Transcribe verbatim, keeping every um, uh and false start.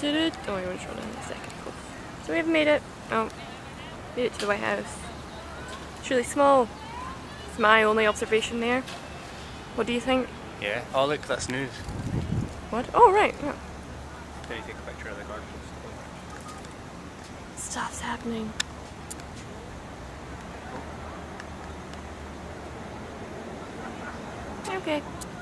Oh, I want to show that in a second. Cool. So we have made it. Oh, made it to the White House. It's really small. It's my only observation there. What do you think? Yeah. Oh look, that's news. What? Oh right. Yeah. Can you take a picture of the garden? Stuff's happening. Okay.